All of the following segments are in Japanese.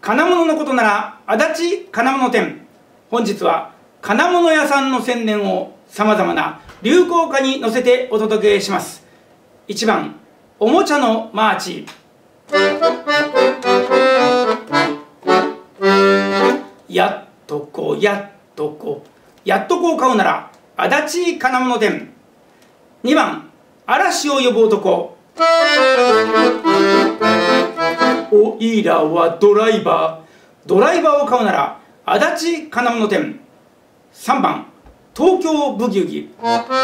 金物のことなら足立金物店。本日は金物屋さんの宣伝をさまざまな流行歌に乗せてお届けします。1番、おもちゃのマーチ。やっとこやっとこやっとこを買うなら足立金物店。2番、嵐を呼ぶ男。おいらはドライバーを買うなら足立金物店。3番、東京ブギウギ。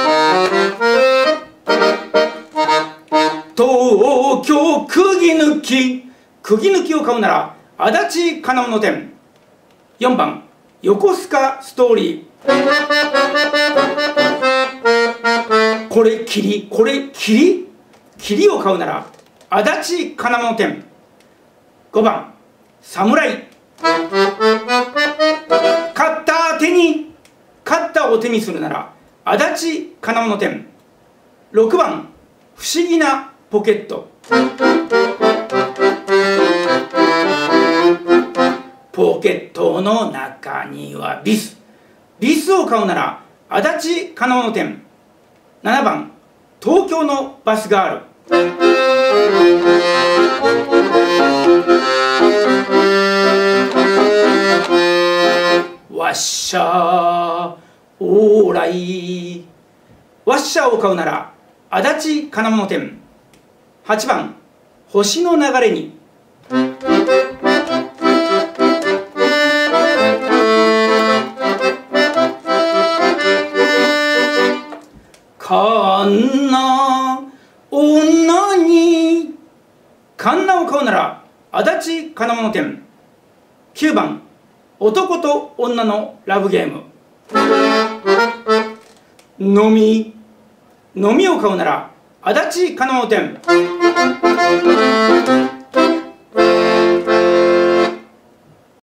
東京釘抜きを買うなら足立金物店。4番、横須賀ストーリー。これ霧を買うなら足立金物店。5番、侍。カッターを手にするなら足立金物店。6番、不思議なポケット。ポケットの中にはビスを買うなら足立金物店。7番、東京のバスガール。ワッシャーオーライ。ワッシャーを買うなら足立金物店。8番、星の流れに。カンナを買うなら足立金物店。9番、男と女のラブゲーム。飲みを買うなら足立金物店。